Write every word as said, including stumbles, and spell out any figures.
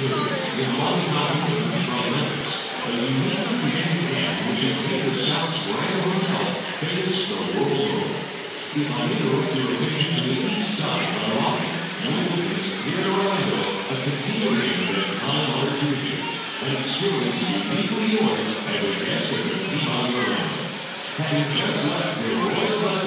in Molly County from Memphis. A unique Christian camp which is made of South's Ryan Hotel, famous the world over. If I interrupt your attention to the east side of the lobby, you will witness near Orlando a continuation of time-honored tradition, an experience uniquely yours as a guest of the Piedmont Orlando. Having just left your royal